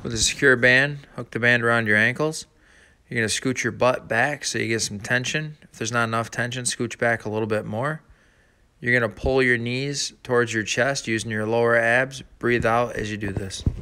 With a secure band, hook the band around your ankles. You're going to scoot your butt back so you get some tension. If there's not enough tension, scooch back a little bit more. You're going to pull your knees towards your chest using your lower abs. Breathe out as you do this.